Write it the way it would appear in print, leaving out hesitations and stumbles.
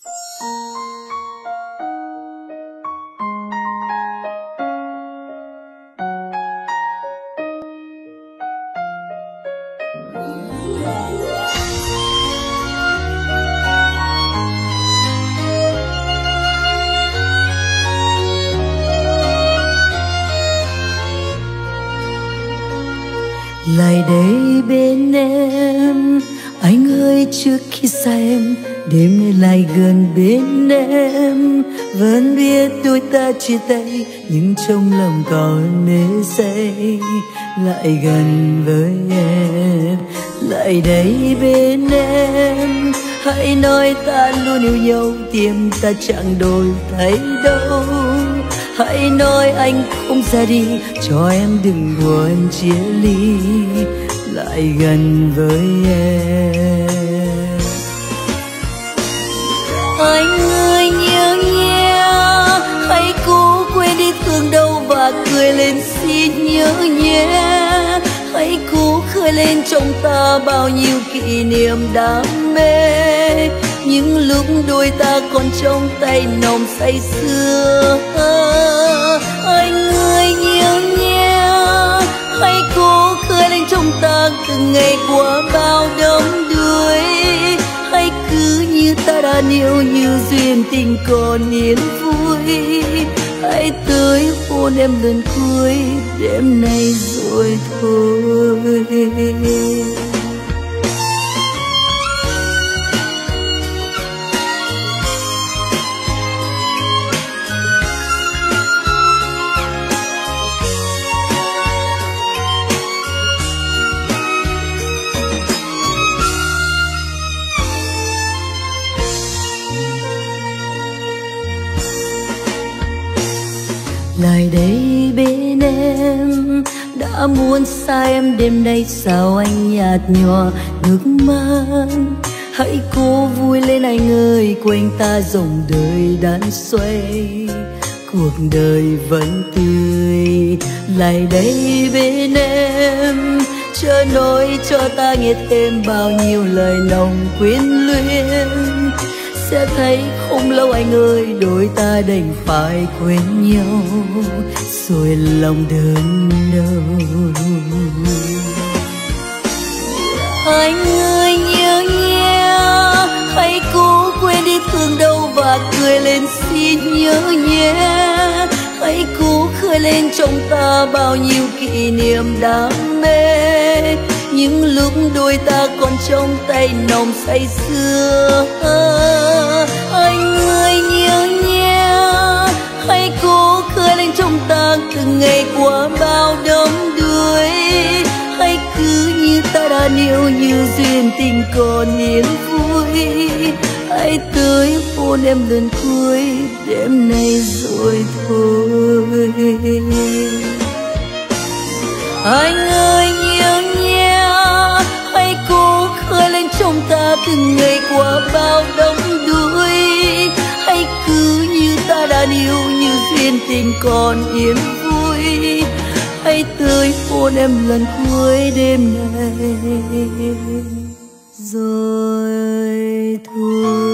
Lại đây bên em, anh ơi trước khi xa em, đêm nay lại gần bên em. Vẫn biết đôi ta chia tay, nhưng trong lòng còn mê say. Lại gần với em, lại đây bên em, hãy nói ta luôn yêu nhau, tim ta chẳng đổi thay đâu. Hãy nói anh không ra đi, cho em đừng buồn chia ly. Lại gần với em. Anh ơi nhớ nhé, hãy cố quên đi thương đau và cười lên xin nhớ nhé. Hãy cố khơi lên trong ta bao nhiêu kỷ niệm đam mê, những lúc đôi ta còn trong tay nồng say sưa. Anh ơi nhớ nhé, hãy cố khơi lên trong ta từng ngày qua bao đắm đuối. Hãy cứ như ta đã yêu, như duyên tình còn yên vui. Hãy tới hôn em lần cuối đêm nay rồi thôi. Lại đây bên em, đã muốn xa em đêm nay sao anh nhạt nhòa nước mắt. Hãy cố vui lên anh ơi, quanh ta dòng đời đan xoay, cuộc đời vẫn tươi. Lại đây bên em, chớ nói cho ta nghe thêm bao nhiêu lời nồng quyến luyến. Sẽ thấy không lâu anh ơi, đôi ta đành phải quên nhau, rồi lòng đớn đau. Anh ơi nhớ nhé, hãy cố quên đi thương đau và cười lên xin nhớ nhé. Hãy cố khơi lên trong ta bao nhiêu kỷ niệm đam mê, những lúc đôi ta còn trong tay nồng say sưa. Anh ơi nhớ nhé, hãy cố khơi lên trong ta từng ngày qua bao đắm đuối. Hãy cứ như ta đã yêu, như duyên tình còn yên vui. Hãy tới hôn em lần cuối đêm nay rồi thôi. Anh ơi nhớ nhé, hãy cố khơi lên trong ta từng ngày qua bao đắm đuối. Hãy cứ như ta đã yêu, như duyên tình còn yên vui. Hãy tới hôn em lần cuối đêm nay rồi thôi.